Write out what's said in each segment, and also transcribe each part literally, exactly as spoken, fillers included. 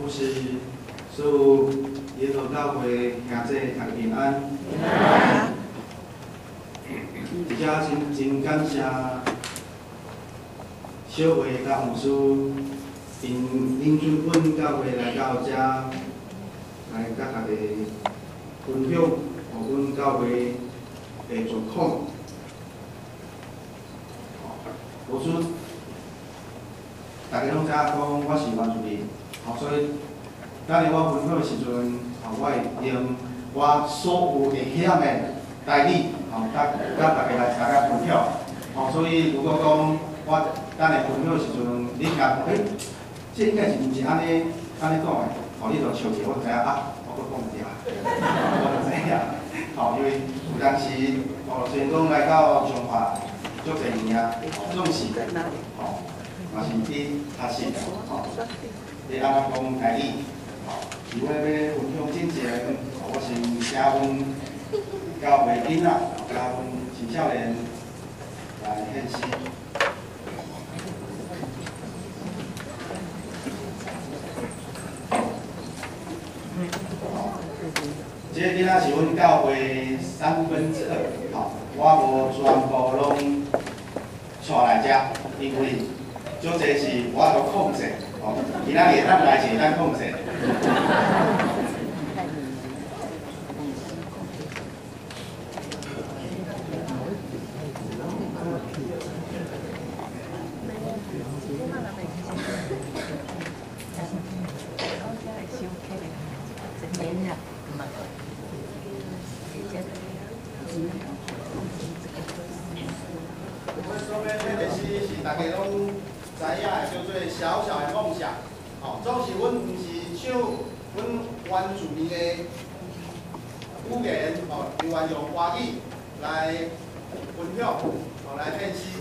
牧师，祝耶和教会兄弟大家平安。平安。真真真感谢小会甲牧师，因引准阮教会来到遮，来甲大家分享，互阮教会的状况。牧师，大家拢知影讲我是原住民，吼，所以当日我分享的时阵，吼，我会用我所有会晓的台语，吼，甲甲大家来大家分享。吼，所以如果讲我当日分享的时阵，你讲，诶、欸，这应该是毋是安尼安尼讲的，吼，你就笑者，我就知影啊，我搁讲对啊，我就知影。吼，因为有当时，吼，虽然讲来到彰化足侪年啊，总是，吼。嘛是去学习的，吼，你安怎讲台语，吼，如果要分享进前，我先请阮教会囡仔，甲阮青少年来献诗。这个囡仔是阮教会三分之二，吼，我无全部拢带来遮，因为。足侪是我都控制，吼，其他会当来是会当控制。我说的这个诗是大家拢。知影的叫做小小的梦想，吼、哦，总是阮毋是唱阮原住民的语言，吼、哦，另外用华语来分享，吼、哦，来献诗。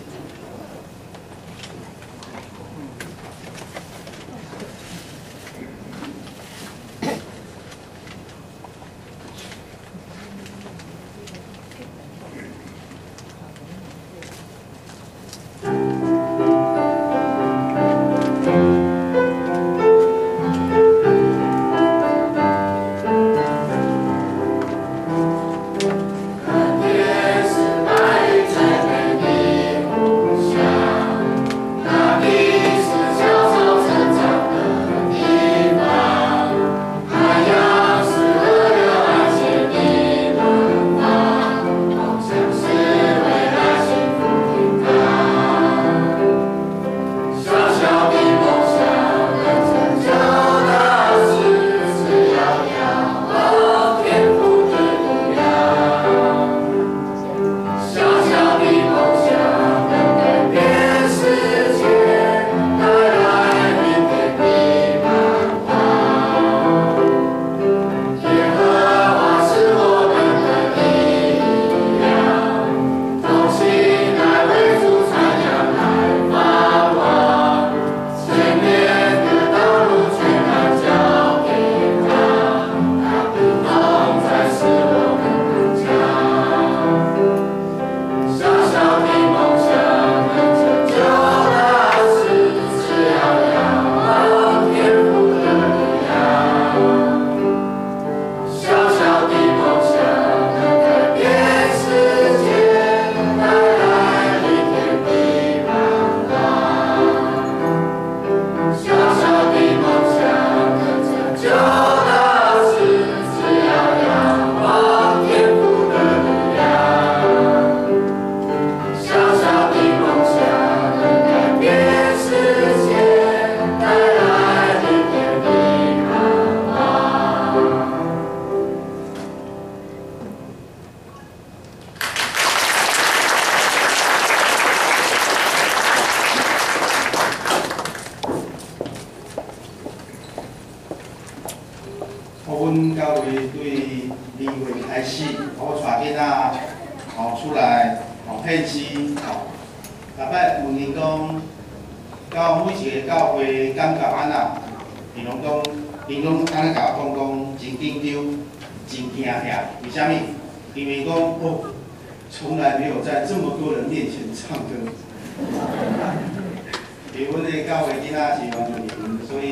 阮教会对二月开始，我带囡仔吼出来吼献诗吼，逐摆问因讲，到每一个教会感觉安怎？伊拢讲，因拢安尼甲我讲讲，真紧张，真惊吓。为虾米？因为讲哦，从来没有在这么多人面前唱歌。因为阮的教会囡仔是原住民，所以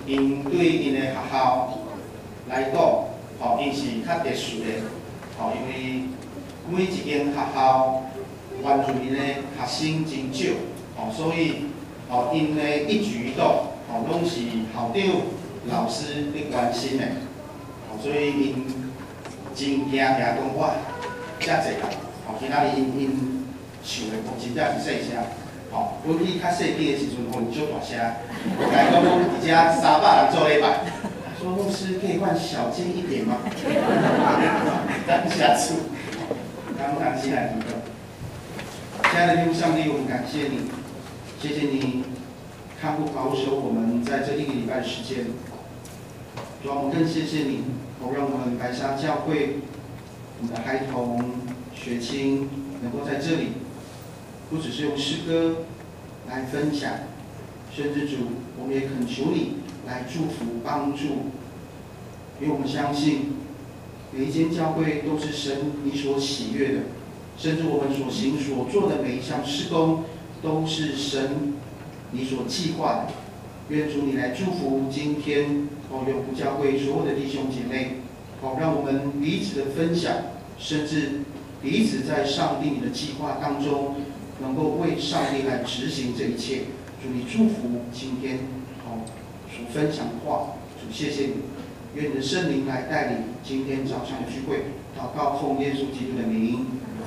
因对因的学校来讲，吼，因是较特殊的，吼，因为每一间学校原住民的学生真少，吼，所以吼因的一举一动，吼，拢是校长、老师咧关心的，吼，所以因真惊惊讲我遮济人，吼，今仔日因因想的真正是细声。 吼，阮去较细记的时阵，互因足大声，来讲讲伫遮三百人做礼拜，说牧师可以换小间一点吗？当下次，刚刚进来提到，亲爱的天父上帝，我们感谢你，谢谢你看顾保守我们在这一个礼拜的时间，主啊，我们更谢谢你，好让我们白沙教会我们的孩童学青能够在这里。 不只是用诗歌来分享，甚至主，我们也恳求你来祝福帮助，因为我们相信每一间教会都是神你所喜悦的，甚至我们所行所做的每一项事工都是神你所计划的。愿主你来祝福今天哦永福教会所有的弟兄姐妹，好让我们彼此的分享，甚至彼此在上帝你的计划当中。 能够为上帝来执行这一切，主你祝福今天哦所分享的话，主谢谢你，愿你的圣灵来带领今天早上的聚会，祷告奉耶稣基督的名。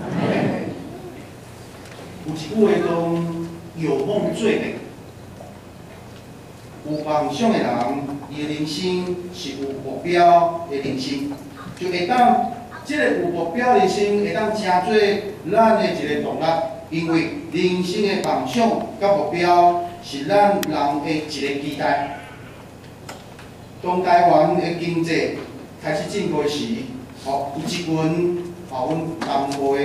有一句话讲，有梦最美。有梦想的人，伊的人生是有目标的人生，就会当这个有目标的人生会当成做咱的一个动力。 因为人生的梦想甲目标是咱人的一个期待。当台湾的经济开始进步时，哦，有一群哦，阮南部的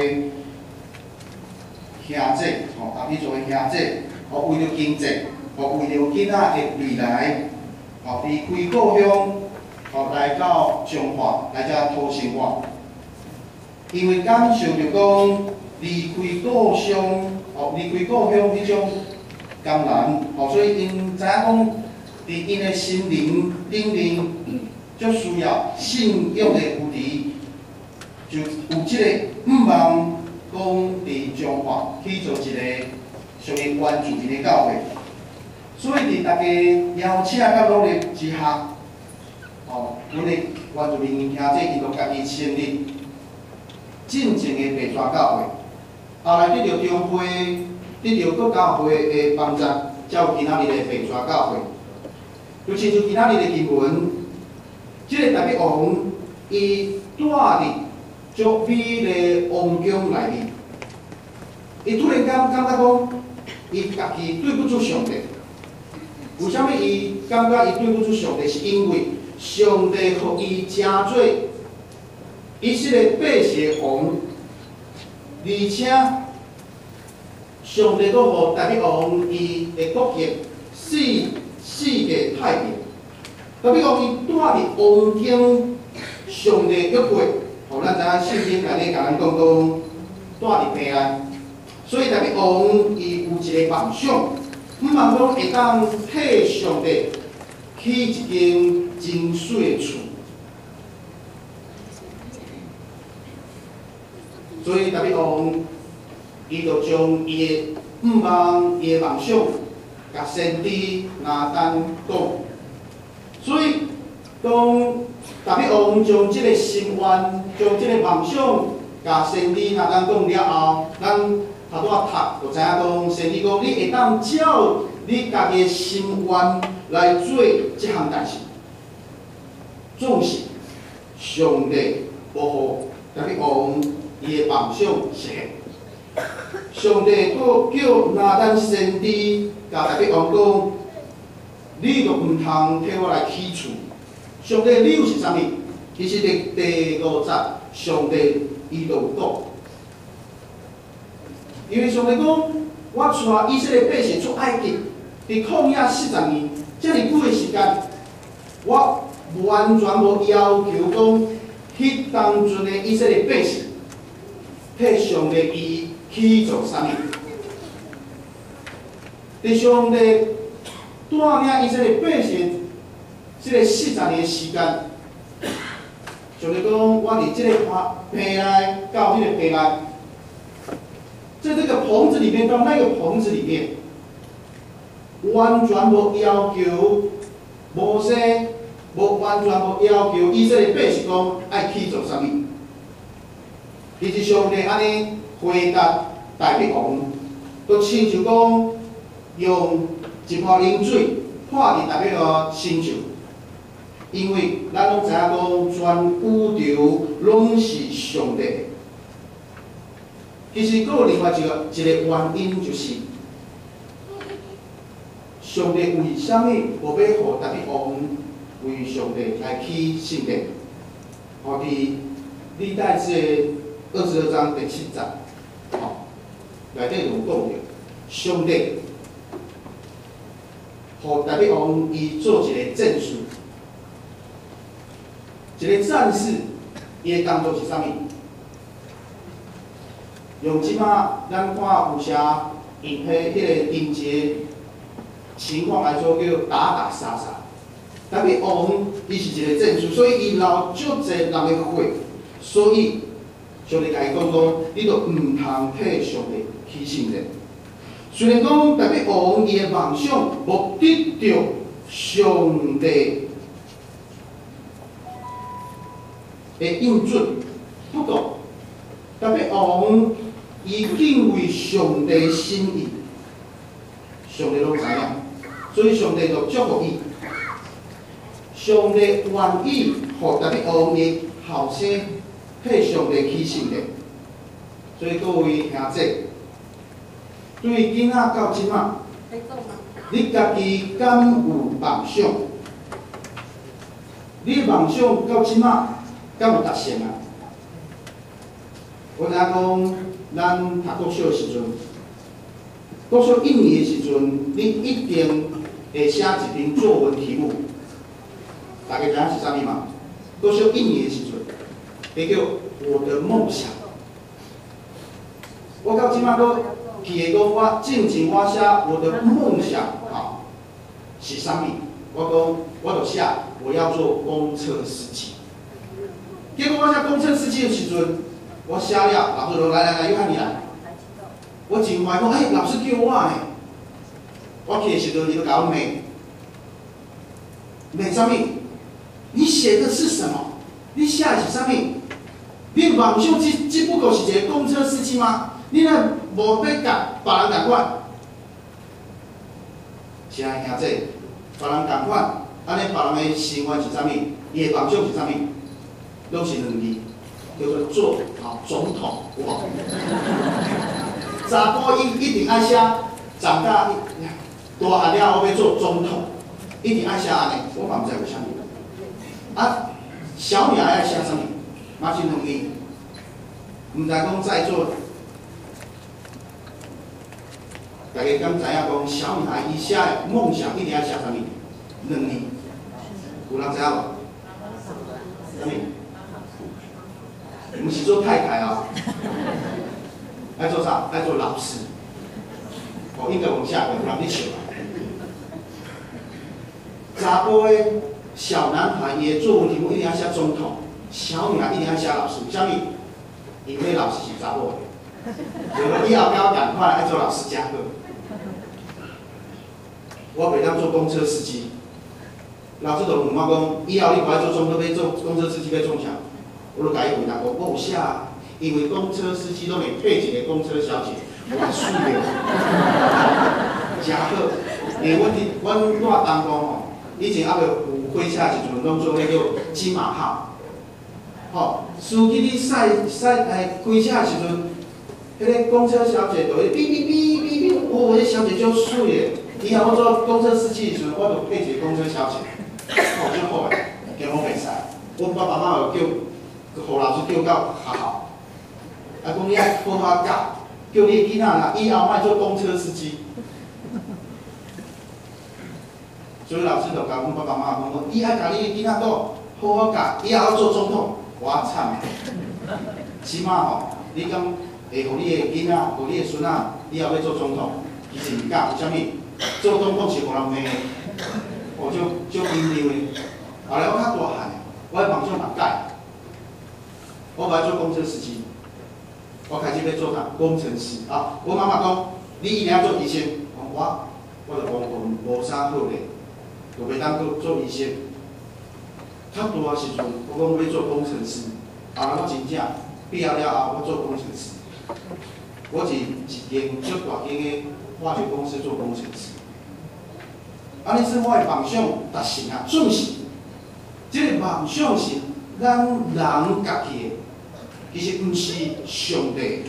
兄弟，哦，阿美族的兄弟，哦，为了经济，哦，为了囡仔的未来，哦，离开故乡，哦，来到彰化来遮讨生活。因为感受着讲。 离开故乡，哦，离开故乡迄种艰难，哦，所以因知影讲，伫因的心灵顶面，足需要信仰的扶持，就有即个毋茫讲伫彰化去做一个属于原住民的教会，所以伫大家邀请甲努力之下，哦，阮的原住民兄弟因就家己成立真正的白沙教会。 后来得到中会，得到各教会的帮助，才有今仔日的白沙教会。就亲像今仔日的经文，即、这个大伯王伊住伫足美的王宫内面，伊突然间感觉讲，伊家己对不住上帝。为什么伊感觉伊对不住上帝？是因为上帝互伊真做以色列百姓的王。 而且，上帝阁互大伯王伊的国家世世界太平。大伯王伊住伫王宫，上帝约会，互咱知影圣经内底甲咱讲讲住伫平安。所以大伯王伊有一个梦想，毋茫讲会当替上帝起一间真水的厝。 所以大伯王，伊就将伊的毋茫、伊的梦想，甲先知拿单讲。所以，当大伯王将即个心愿、将即个梦想，甲先知拿单讲了后，咱头拄仔读就知影讲，先知讲你会当照你家己的心愿来做即项代志。总是上帝保护大伯王。 伊的梦想实现，上帝佫叫拿单先知甲大伯王讲：“你著毋通替我来起厝。”上帝理由是啥物？其实第第五节，上帝伊就有讲，因为上帝讲：“我带以色列百姓出埃及，伫旷野四十年，遮尔久的时间，我完全无要求讲，迄当阵的以色列百姓。” 替上帝伊去做啥物？伫上帝带领以色列百姓即个四十年的时间，就是讲我伫即个棚内到迄个棚内，在这个棚子里面到那个棚子里面，完全无要求摩西，无完全无要求以色列百姓讲爱去做啥物。其实上帝安尼回答大卫王，都亲像讲用一泡冷水泼伫大卫个身上。因为咱拢知影讲，全宇宙拢是上帝的。其实，佫有另外一个一个原因，就是上帝为虾米无要互大卫王为上帝来起圣殿？吼，伫历代志二十二章第七节，吼，内底有讲着，上帝互大卫王伊做一个证书。一个战士，伊的工作是啥物？用即马咱看有啥用迄迄个经济情况来做，叫打打杀杀。但是王伊是一个战士，所以伊留足侪人的血，所以上帝甲伊讲讲，你著毋通替上帝起圣殿。虽然讲大卫王伊的梦想无得到上帝的应准，不过，特别王伊敬畏上帝的心意，上帝拢知影，所以上帝就祝福伊。上帝愿意互特别王的后生替上帝起圣殿，所以各位兄弟，对囡仔到即仔，你家己敢有梦想？你梦想到即仔？敢有达成啊？我知影讲，咱读国小的时阵，国小一年的时阵，你一定会写一篇作文题目。大家知影是啥物嘛？国小一年的时阵，会叫我的梦想。我到即摆都记会讲，我进前我写我的梦想啊是啥物？我讲，我就写我要做公车司机。结果我写公车司机的时阵，我写了，老师说来来来，约翰你来。我真怀讲，哎，老师叫我呢。我去的时阵，伊就甲我骂，骂啥物？你写的是什么？你写的是啥物？你梦想只只不过是一个公车司机吗？你若无要甲别人共款，亲爱兄弟，别人共款，安尼别人的生活是啥物？伊的梦想是啥物？拢是两字，叫做做好总统，有无？查甫伊一定爱写，长大大汉了后要做总统，一定爱写安尼。我嘛毋知为啥物。啊，小女孩爱写啥物？嘛是两字。毋知讲在座，大家敢知影讲小女孩伊写的梦想一定爱写啥物？两字。有人知影无？啥物？毋是做太太啊，爱做啥？爱做老师。哦，应该往下有人咧笑。查甫的小男孩伊的作文题目一定要写总统，小女孩一定要写老师。啥物？因为老师是查某的，所以以后要赶快爱做老师加课。我袂当做公车司机，老师就问我讲，以后你不爱做总统，要做公车司机要做啥？我就甲伊回答讲，我有写，因为公车司机拢会配一个公车小姐，我输了，真好。因为阮伫阮住东宫吼，以前还未有火车的时阵，拢做迄叫金马号。吼，司机你驶驶哎开车的时阵，迄个公车小姐就会哔哔哔哔哔，哦，迄小姐就水的。以后我做公车司机的时阵，我就配一个公车小姐，哦，真好诶，加我袂使。阮爸爸妈妈就叫。互老师叫到学校，啊，讲你爱好好教，叫你囡仔啦，以后莫做公车司机。所以老师就甲阮爸爸妈妈讲，讲伊爱甲你囡仔教好好教，以后做总统，我惨诶。起码吼，你讲会互你的囡仔，互你的孙仔，以后要做总统，其实毋敢，为虾米？做总统是互人骂的。 哦，就就紧张的。后来我较大汉，我的梦想嘛改，我无爱做工程师机，我开始要做啥工程师啊！我妈妈讲，你一定要做医生，我我就讲讲无啥好咧，就袂当做做医生。较大时阵，我讲要做工程师，后来我真正毕业了后，我做工程师。我是一间足大间的化学公司做工程师。安尼是我的梦想达成啊，总是，这个梦想是咱人家己的，其实毋是上帝。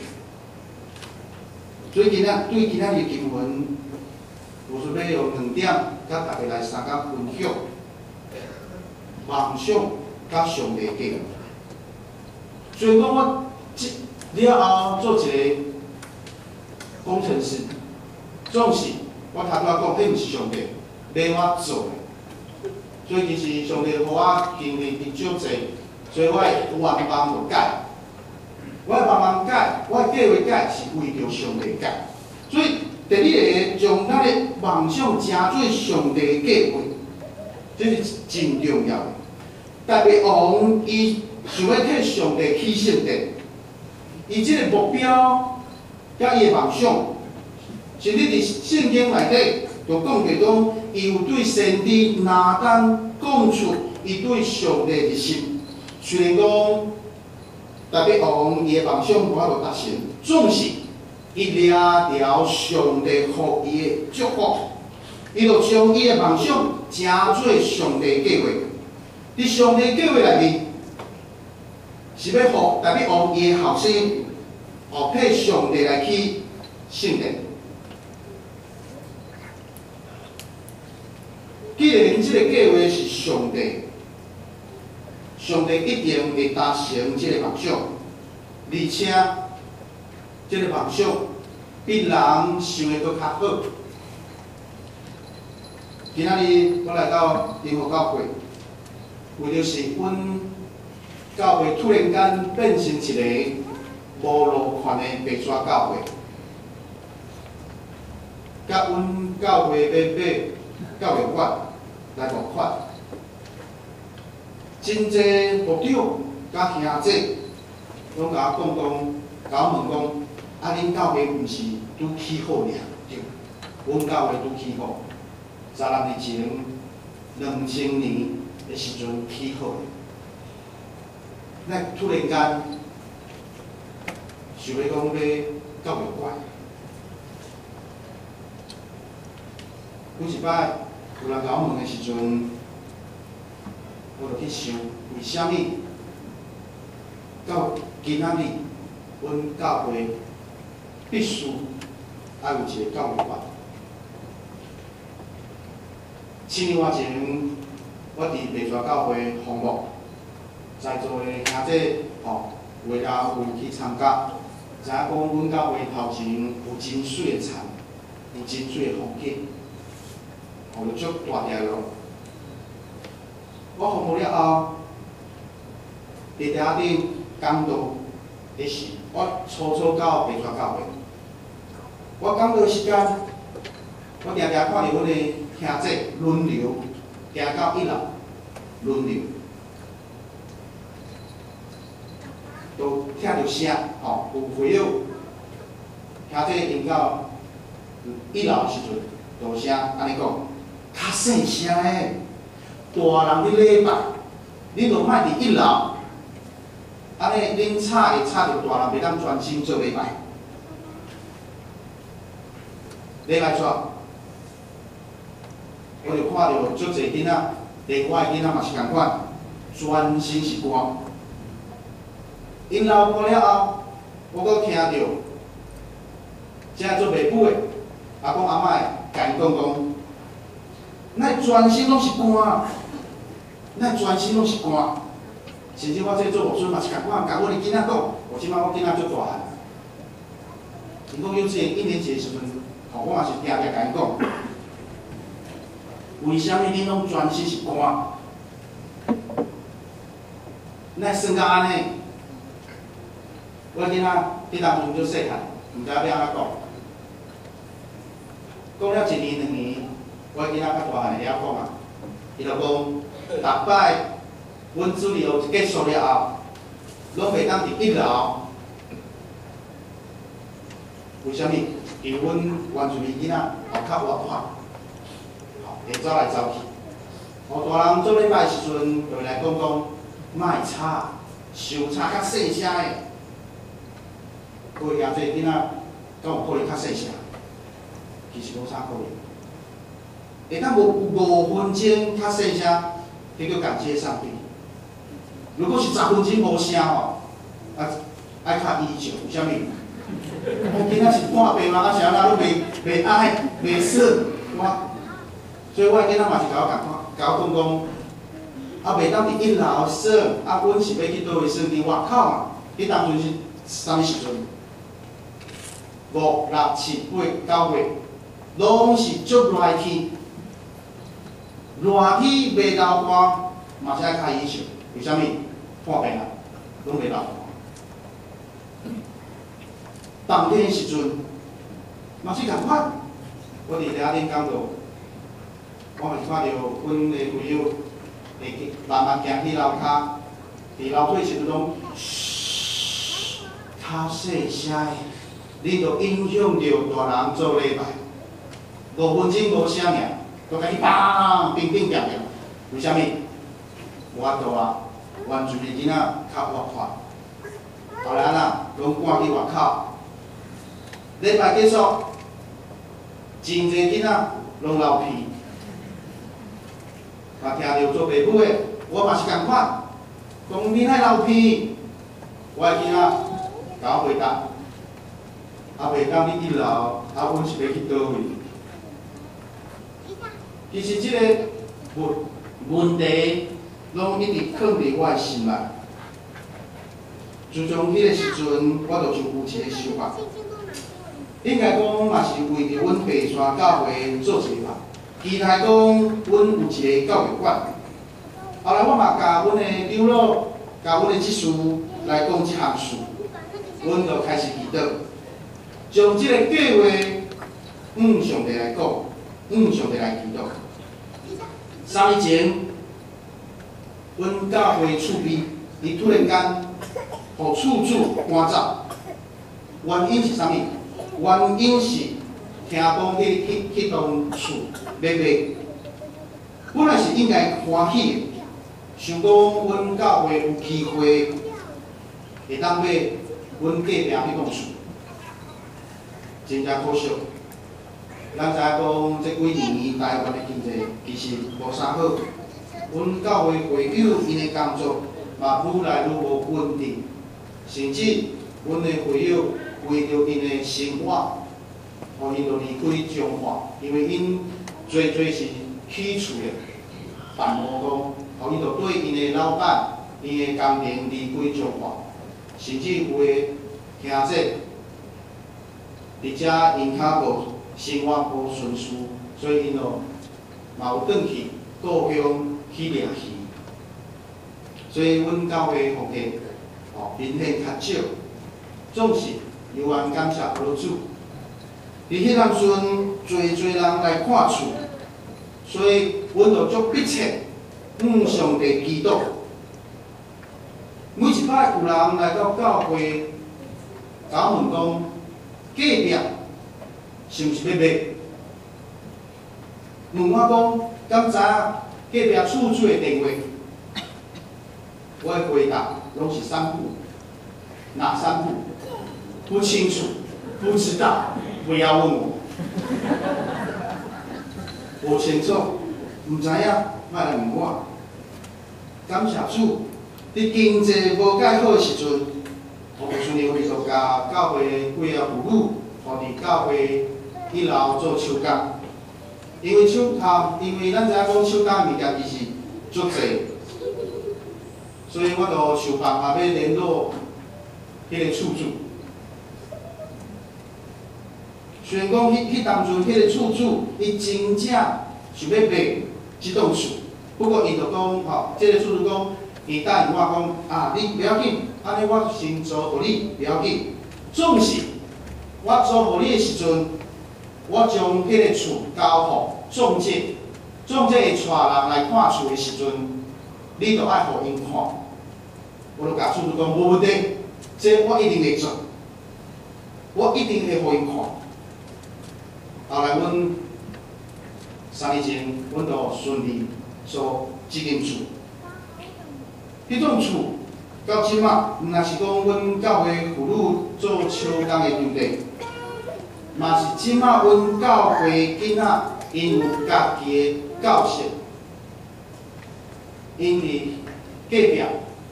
所以今仔对今仔日经文，我是要用两点，甲大家来三甲分享。梦想甲上帝计划。所以讲我这了后做一个工程师，总是我头拄仔讲，迄毋是上帝要我做的。所以其实上帝互我经历伫足济，所以我会万般就改。我会慢慢改，我的计划改是为着上帝改。所以第二个将咱的梦想成做上帝的计划，这是真重要的。大卫王伊想要替上帝起圣殿，伊即个目标甲伊的梦想，甚至伫圣经内底就讲着讲，伊有对先知拿单讲出伊对上帝的心。虽然讲大卫王伊的梦想无法度达成，总是伊抓牢上帝予伊的祝福，伊就将伊的梦想成做上帝的计划。伫上帝计划内面，是要互大卫王伊的后生，哦，替上帝来起圣殿。既然即个计划是上帝，上帝一定会达成即个梦想，而且即个梦想比人想的搁较好。今仔日我来到英福教会。为着是阮教会突然间变成一个无路权的白纸教会，甲阮教会要买教育馆来募款，真济牧长甲兄弟拢甲我讲讲，甲我问讲，啊，恁教会毋是拄起好尔？对，阮教会拄起好，十六年前，两千年。的时阵起好，咱突然间想要讲要教育馆。有一摆有人甲我问的时阵，我就去想，为虾米到今仔日，阮教会必须要有一个教育馆？七年外前。我伫白蛇教会服务，在座的兄弟吼，有诶也有去参加，知影讲阮教会头前有真水的田，有真水的风景，吼，就足大条咯。我服务了后，伫顶顶讲道的时，我初初到白蛇教会，我讲道时间，我定定看到阮的兄弟轮流。行到一楼，轮流，都听到声，吼、哦，有会友兄弟因到一楼时阵，大声安尼讲，较细声诶，大人伫礼拜，恁就莫伫一楼，安尼恁吵会吵着大人袂当专心做礼拜，礼拜怎？我就看到足侪囡仔，连我的囡仔嘛是共款，专心是歌。因老歌了后，我阁听到，正做袂久的，阿公阿嬷的甲因讲讲，咱专心拢是歌，咱专心拢是歌。甚至我这做牧师嘛是共款，甲我的囡仔讲，我即摆我囡仔足大汉。因讲幼稚园一年级的时阵，吼，我嘛是定定甲因讲。为虾米恁拢专心是歌？咱算到安尼，我囡仔迄当阵足细汉，毋知要安怎讲。讲了一年两年，我囡仔较大汉会晓讲啊。 伊就讲，逐摆阮治疗结束了后，拢袂当伫一楼。为虾米？因为阮原住民囡仔后较活泼，吼，会走来走去。吼，大人做礼拜时阵，就会来讲讲，莫吵，想吵较细声的。各位兄弟囡仔，敢有可能较细声？其实无啥可能。会当无五分钟较细声，迄叫感谢上帝。如果是十分钟无声吼，啊，爱较依旧，为虾米？我今仔是半病嘛，啊是安那，都袂袂爱，袂爽，我，所以我囡仔嘛是甲我共款，甲我讲讲，啊袂当伫一楼耍，啊阮是要去倒位耍？伫外口嘛，迄当阵是啥物时阵？五、六、七、八、九月，拢是足热天，热天袂流汗，嘛是爱较依旧，为虾米？半病啊，拢袂流汗。冬天的时阵，嘛是共款。我伫遐顶讲到，我嘛是看到阮的朋友会慢慢行去楼骹，伫楼梯时阵拢嘘，较细声的，你着影响着大人做礼拜。五分钟无声尔，都甲你砰乒乒乓乓。为虾米？无法度啊，原住民囡仔较活泼，后来啊，拢赶去外口。礼拜结束，真侪囡仔拢流鼻，嘛听到做爸母的，我嘛是共款，讲你爱流鼻，我的囡仔甲我回答，啊袂当你一楼，啊阮是要去倒位？其实即个问问题，拢一直藏伫我的心内。自从迄个时阵，我就就有一个想法。应该讲嘛是为着阮白山教会做一个吧，期待讲阮有一个教育馆。后来我嘛甲阮的长老、甲阮的执事来讲即项事，阮就开始祈祷，将即个计划向上帝来讲，向上帝来祈祷。三日前，阮教会厝边，伊突然间互厝主赶走，原因是啥物？原因是听讲迄迄迄栋厝要卖，本来是应该欢喜的，想讲阮教会有机会会当买阮隔壁迄栋厝，真正可惜。咱知影讲这几年台湾的经济其实无啥好，阮教会会友因的工作嘛愈来愈无稳定，甚至阮的会友。为着因的生活，互因就离开彰化，因为因做做是起厝的办活动，互因就对因的老板、因的工程离开彰化，甚至有的兄姐，伫遮因较无生活无顺遂，所以因就嘛有转去故乡去掠鱼。所以阮教会福气哦明显较少，总是。由愿感谢佛主，伫迄当阵，侪侪人来看厝，所以阮就足迫切向上帝祈祷。每一摆有人来到教会，甲我问讲，隔壁是毋是要卖？问我讲，敢知影隔壁厝主的电话？我的回答拢是三不，哪三不？不清楚，不知道，不要问我。无清楚，唔知影，莫来问我。感谢主，伫经济无介好的时阵，我顺利会就甲教会几个妇女，互伫教会一楼做手工。因为手头，因为咱知影讲手工物件其实足济，所以我就想办法要联络迄个厝主。虽然讲迄迄当阵，迄个厝主伊真正想要卖即栋厝，不过伊就讲吼，即、这个厝主讲，伊答应我讲啊，你不要紧，安尼我先租互你，不要紧。总是我租互你的时阵，我将迄个厝交互中介， 总这会带人来看厝的时阵，你着爱互因看。我着甲厝主讲无问题，这我一定会做，我一定会互因看。后来阮三年前，阮着顺利所即间厝。迄种厝到即马，若是讲阮教会妇女做手工的场地，嘛是即马阮教会囡仔因有家己的教室，因为隔壁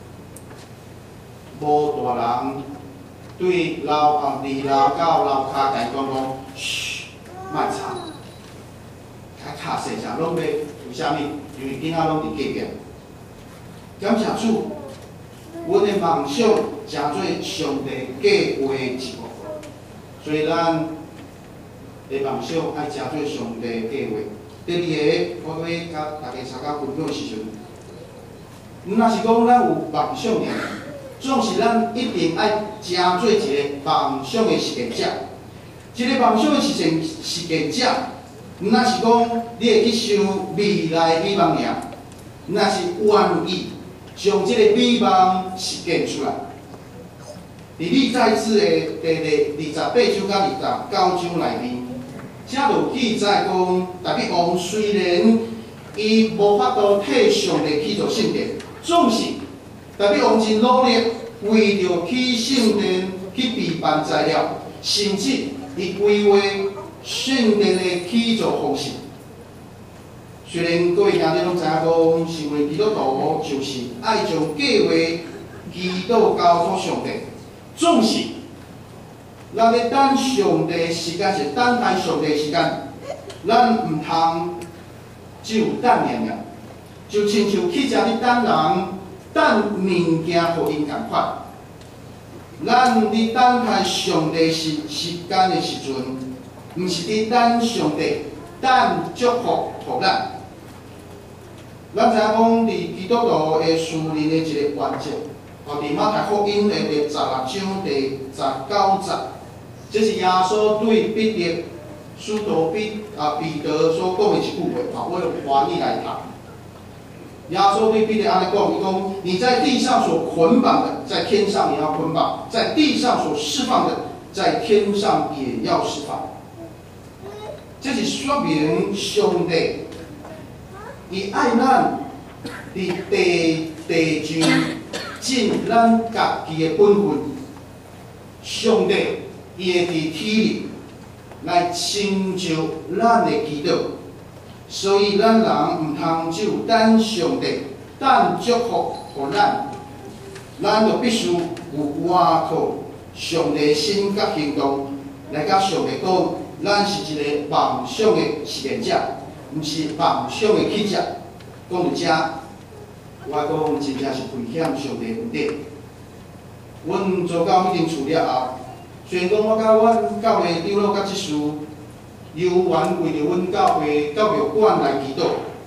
无大人对楼啊二楼到楼骹甲伊讲讲，嘘，莫吵，较卡细声，拢要为虾米？因为囡仔拢伫隔壁。感谢主，阮的梦想诚做上帝计划的一部分，所以咱的梦想爱诚做上帝计划。第二个，我要甲大家参加分享的时阵，若是讲咱有梦想尔，总是咱一定爱诚做一个梦想的实践者。一个梦想的实践实践者，毋若是讲你会去想未来的美梦尔，若是愿意将这个美梦实践出来。伫历在志的第第二十八章到二十九章内面，遮就有记载讲，大比王虽然伊无法度替上帝去做圣殿，总是大比王真努力，为着去圣殿去备办材料，甚至伊规划圣殿的起造方式。虽然各位兄弟拢知影讲，成为基督徒就是爱将计划、祈祷交托上帝，总是咱咧等上帝的时间是等待上帝的时间，咱毋通只有等念念，就亲像去遮咧等人等物件互因共款。咱伫等待上帝时时间的时阵，毋是伫等上帝等祝福互咱。咱知影讲，伫基督徒的属灵的一个原则，哦，伫马太福音的第十六章第十九节，这是耶稣对彼得、使徒彼啊彼得所讲的一句话，哦，我用翻译来读。耶稣对彼得安尼讲，伊讲：你在地上所捆绑的，在天上也要捆绑；在地上所释放的，在天上也要释放。这是说明上帝。伊爱咱伫地地上尽咱家己的本分，上帝伊会伫天里来成就咱的祈祷，所以咱人毋通只有等上帝等祝福互咱，咱就必须有依靠上帝心甲行动来甲上帝讲，咱是一个梦想的实践者。毋是梦想的起者，讲到遮，我讲真正是亏欠上帝恩典。阮做到迄间厝了后，虽然讲我甲阮教会长老甲执事，有缘为着阮教会教育馆来祈祷，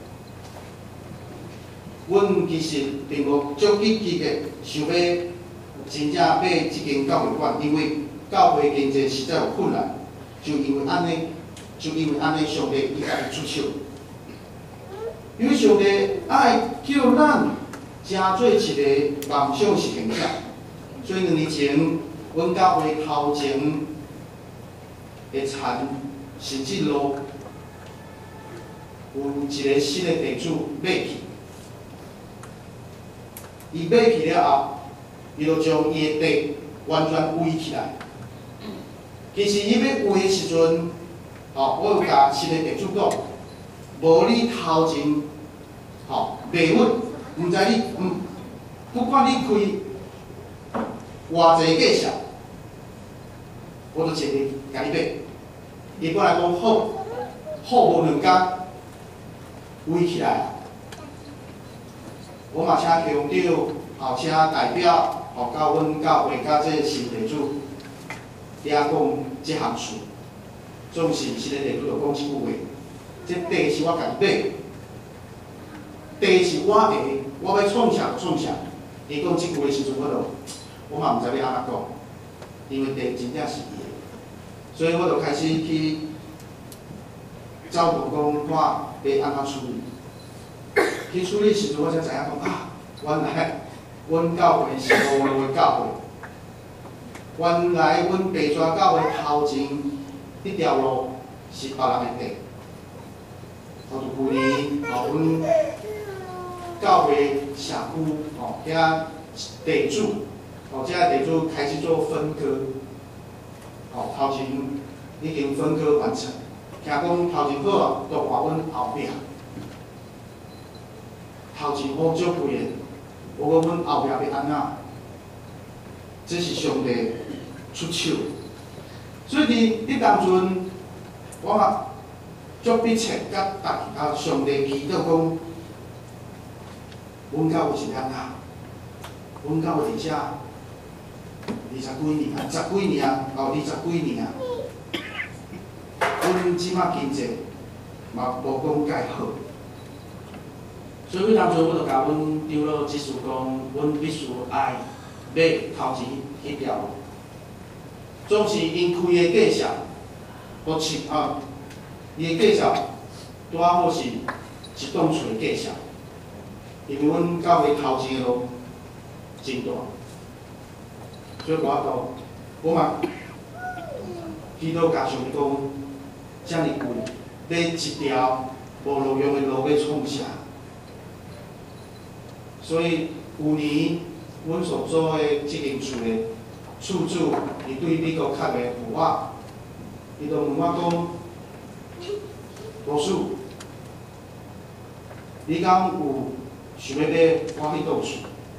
阮其实并无足积极的想要真正买即间教育馆，因为教会经济实在有困难，就因为安尼。就因为安尼，上帝伊家己出手，因为上帝爱叫咱成做一个梦想实践者。所以两年前，阮教会头前的田甚至路有一个新的地主买去，伊买去了后，伊就将伊的地完全围起来。其实伊要围的时阵，哦，我有甲新的地主讲，无你头前，吼卖稳，毋知你，嗯，不管你开偌济价钱，我都尽力甲你买。伊过来讲好，好无两工，围起来。我嘛请乡长，后请代表，吼到阮教会甲这新地主，遐讲这项事。总是新的地主就讲一句话：，这地是我家己买，地是我的，我要创啥就创啥。伊讲这句话时阵，我就我嘛毋知要安怎讲，因为地真正是伊的，所以我就开始去走步讲看要安怎处理。去处理时阵，我才知影讲啊，原来阮教会是无路的教会。原来阮白蛇教会头前迄条路是别人的地。好像旧年吼，阮教会社区吼，遐地主吼，遮地主开始做分割。吼，头前已经分割完成。听讲头前好啊，都换阮后壁。头前好足贵的，无过阮后壁要安怎？这是上帝出手。所以伫伫当阵，我嘛足迫切，甲大甲上帝祈祷讲，阮教会是安怎？阮教会伫遮二十几年啊，十几年啊，到二十几年啊。阮即马经济嘛无讲介好，所以当初我就甲阮长老指示讲，阮必须爱买头前迄条路。总是因开的介绍，互七啊，伊的介绍拄啊好是一栋厝的介绍，因为阮教会头前的路真大，所以我都我嘛祈祷甲上帝讲。遮尔贵，买一条无路用的路要创啥？所以旧年阮所做的即间厝的厝主，伊对美国卡的互我，伊就问我讲：老师，你敢有想要买我迄栋厝？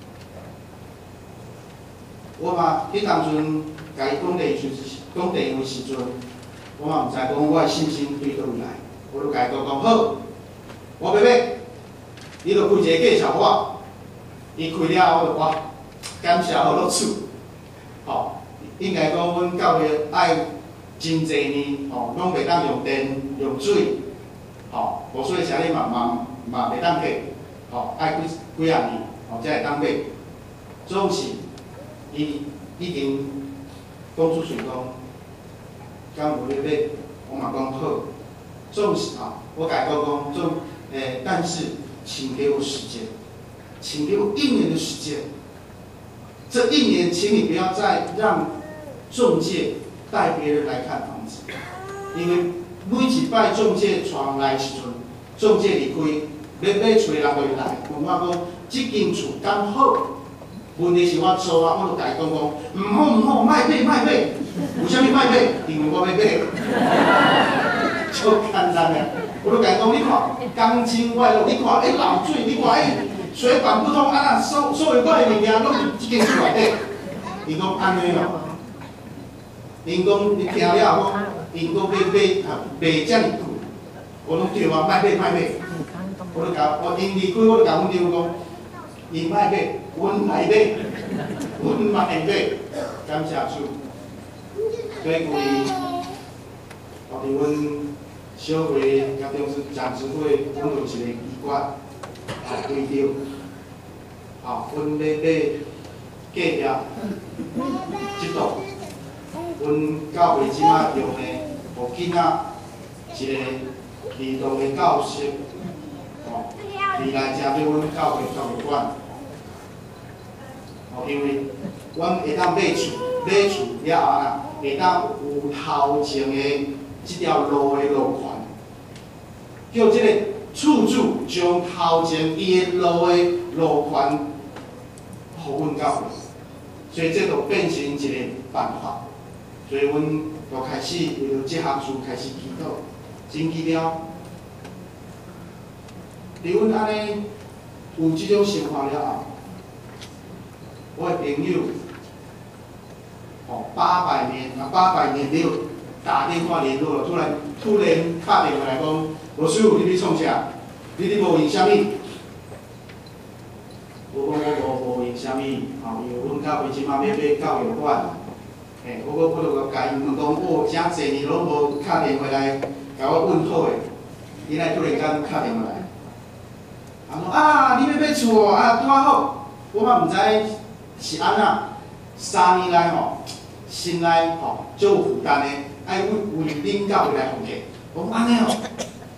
我嘛迄当阵甲伊讲地时讲地的时阵。我嘛毋知讲我的信心对倒位来，我就甲伊讲讲好，我要买，伊就开一个介绍我，伊开了后，我就哇，感谢好多处，吼，应该讲阮教会爱真侪年，吼，拢袂当用电用水，吼，无所以啥物嘛嘛嘛袂当摕，吼，爱几几啊年，吼才会当买，总是伊已经讲出嘴讲。敢有要买，我嘛讲好，总是啊，我甲伊讲讲总诶，但是请给我时间，请给我一年的时间。这一年，请你不要再让中介带别人来看房子，因为每一摆中介传来时阵，中介离开，要买厝的人就会来问我讲，这间厝敢好？问题是我租啊，我就甲伊讲讲，唔好唔好，卖买卖买。为啥物卖买？因为我要买，就简单呀。我就甲伊讲，你看钢筋外露，你看迄漏水，你看迄水管不通，啊那所所有我的物件拢伫即间厝内底。伊讲安尼哦，因讲你听了讲，因讲要买啊卖遮尔贵，我拢对我卖买卖买。我就甲我因离开，我就甲阮丈夫讲，伊卖买，阮来买，阮嘛会买，感谢主。所以，旧年，后伫阮小会甲中师讲师会，阮有一个议决，来规定，啊，阮要买隔壁即栋，阮教会即马用的，互囡仔一个儿童的教室，哦，未来成做阮教会教育馆，哦，因为阮会当买厝，买厝了后啊。会当有头前的即条路的路权，叫即个厝主将头前伊的路的路权，互阮教会，所以这就变成一个办法。所以阮就开始为着即项事开始祈祷，真奇妙。伫阮安尼有即种生活了后，我的朋友。哦，八百年啊，八百年没有打电话联络了，突然突然打电话来讲，老师，你咧创啥？你咧无用啥物？我讲我无无用啥物，吼，因为阮教会即马要买教育馆，嘿，我我我就甲伊问讲，哦，遮侪年拢无打电话来甲我问好诶，伊来突然间打电话来，啊说啊，你要买厝哦，啊拄啊好，我嘛毋知是安怎。三年来吼，心内吼足有负担的，爱为为恁教会来奉献。我讲安尼哦，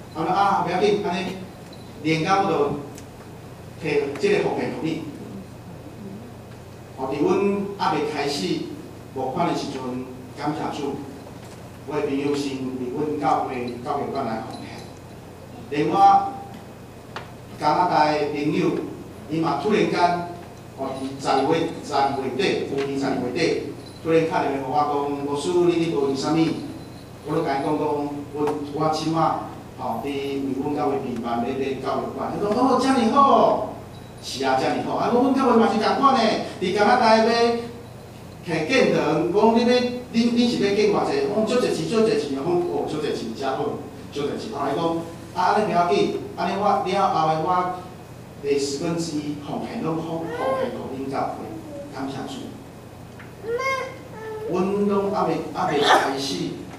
不要紧，安尼练到我就摕即个福气互你。哦，伫阮还未开始募款的时阵，感谢主，我的朋友先伫阮教会教育馆来奉献。另外，加拿大的朋友，伊嘛突然间，哦，伫十二月十二月底，旧年十二月底，突然打电话互我讲，牧师，你伫无做啥物？我就甲伊讲讲，我我即马吼伫为阮教会举办咧咧教育馆，伊讲哦，遮尔好，是啊，遮尔好。啊，我阮教会嘛是共款诶，伫加拿大要摕建堂，讲你要恁恁是要建偌济？讲足济钱，足济钱，讲哦，足济钱，真好，足济钱。后来讲啊，安尼不要紧，安尼我了后诶我第十分之一奉献拢奉奉献互恁教会，感谢主。阮拢还未还未开始。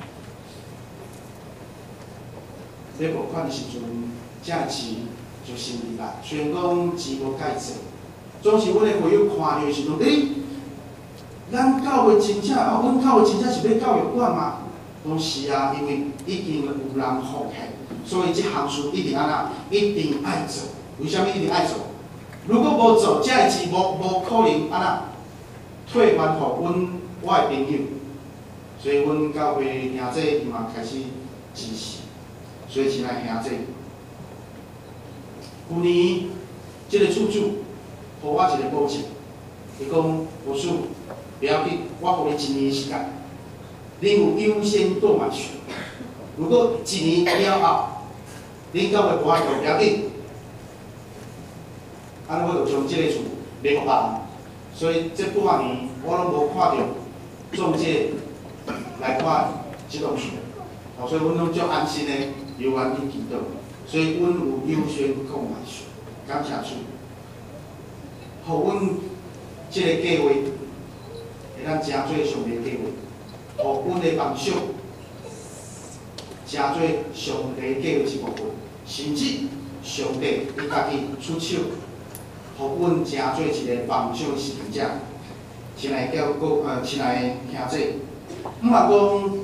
咧募款的时阵，这钱就先入来。虽然讲钱无介济，总是阮的会友看到的时阵，诶，咱教会真正哦，阮教会真正是要教育馆吗？讲是啊，因为已经有人奉献，所以这项事一定安那，一定爱做。为什么一定爱做？如果无做，这个钱无无可能安那退还互阮我的朋友。所以阮教会兄弟伊嘛开始支持。所以，亲爱兄弟，旧年即个处主，互我一个保证，伊讲牧师，不要紧，我互你一年时间，恁有优先购买权。如果一年了后，恁教会无爱用，不要紧，安尼我就将即个厝卖互别人。所以这半年我拢无看到中介来看即栋厝，哦，所以阮拢足安心的。由阮去祈祷，所以阮有优先购买权，感谢主，互阮即个计划会当真做上帝计划，互阮的梦想真做上帝计划一部分，甚至上帝伊家己出手，互阮真做一个梦想的实现者。亲爱的教各呃，亲爱的兄弟，毋嘛讲。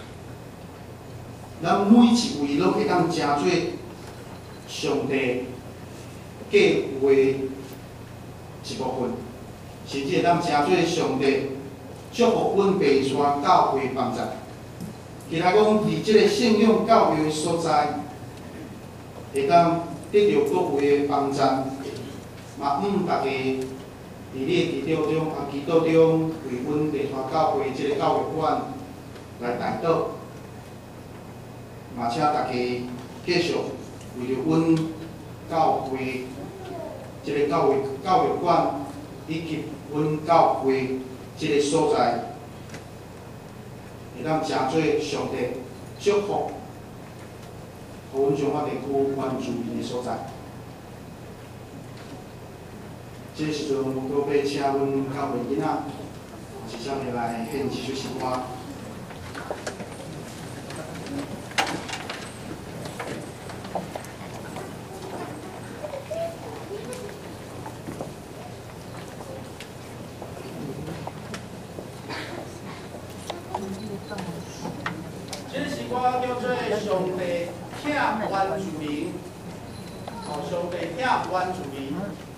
咱每一位拢会当真做上帝计划的一部分，甚至会当真做上帝祝福阮白山教会帮助。其他讲，伫即个信仰教育的所在，会当得到各位的帮助，嘛毋大家伫你的祈祷中啊，祈祷中为阮白山教会即个教育馆来代祷。嘛，请大家继续为着阮教会即个教育教育馆以及阮教会即个所在，会当真做上帝祝福，互阮彰化地区关注的所在。这个时阵，我要请阮教会囡仔，一少年来献一首诗歌。上帝疼原住民，哦，上帝疼原住民，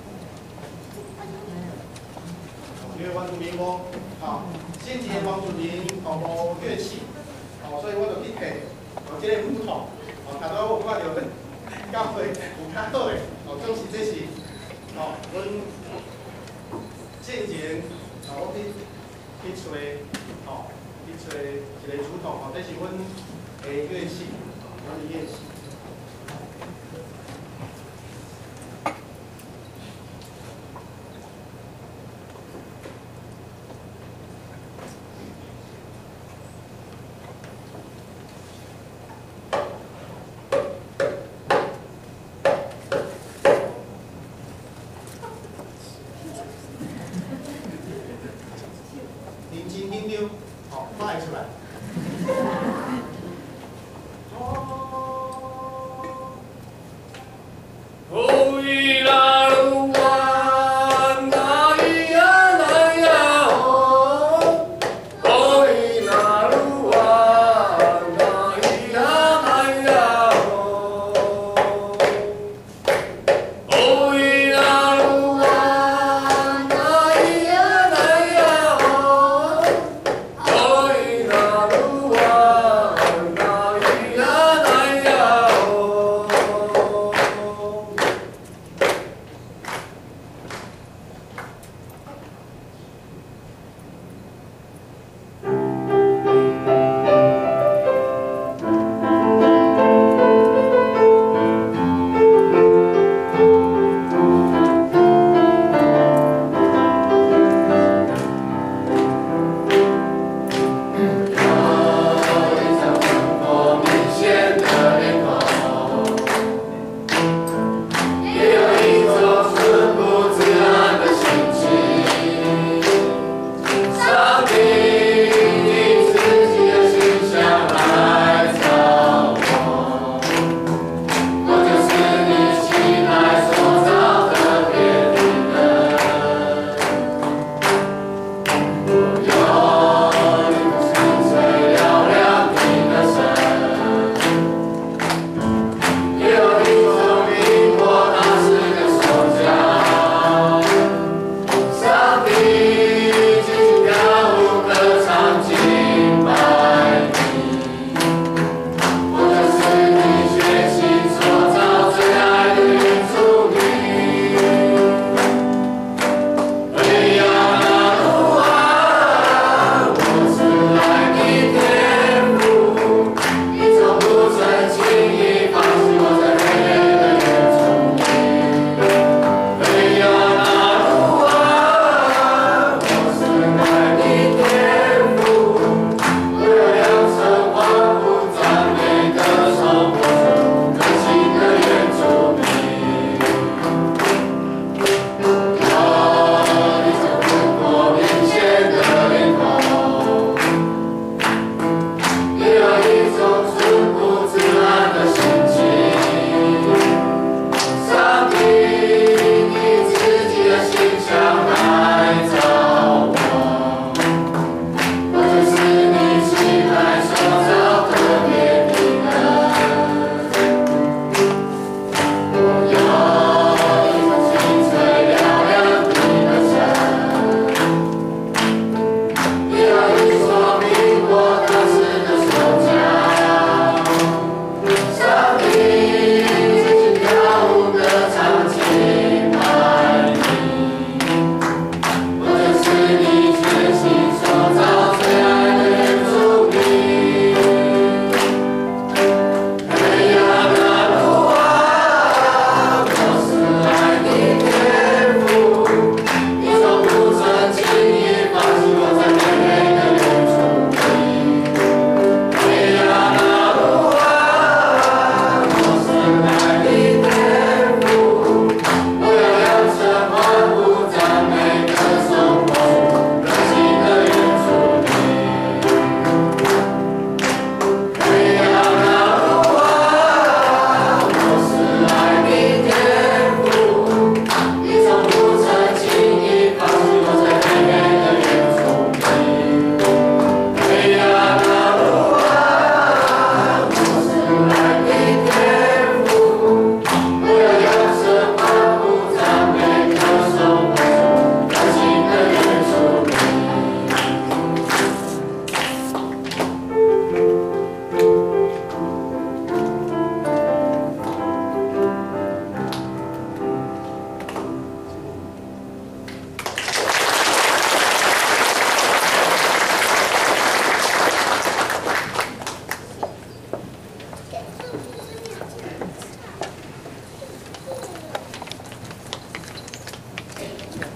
因为原住民无，哦，先前原住民哦无乐器，哦，所以我就去摕哦即个木头，哦，头拄我看到教会有较好诶，哦，总是这是，哦，阮进前哦我去去找，哦，去找一个主动，哦，这是阮。诶，乐器，我的乐器。认真研究，好，卖出来。哦。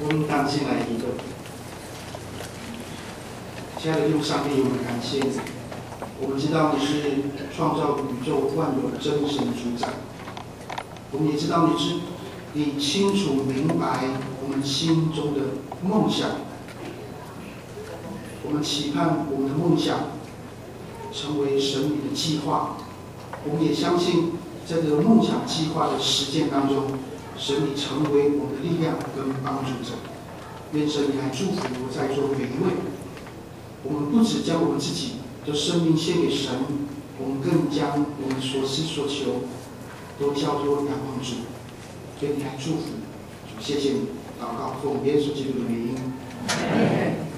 们当进来一个，亲爱的弟兄上帝，我们感谢你。我们知道你是创造宇宙万有的真神主宰，我们也知道你知，你清楚明白我们心中的梦想。我们期盼我们的梦想成为神你的计划，我们也相信在这个梦想计划的实践当中，神你成为我们的力量跟帮助者。愿神你来祝福在座每一位。我们不只将我们自己的生命献给神，我们更将我们所思所求都交托仰望主。愿你来祝福，主谢谢你。祷告奉耶稣基督的名。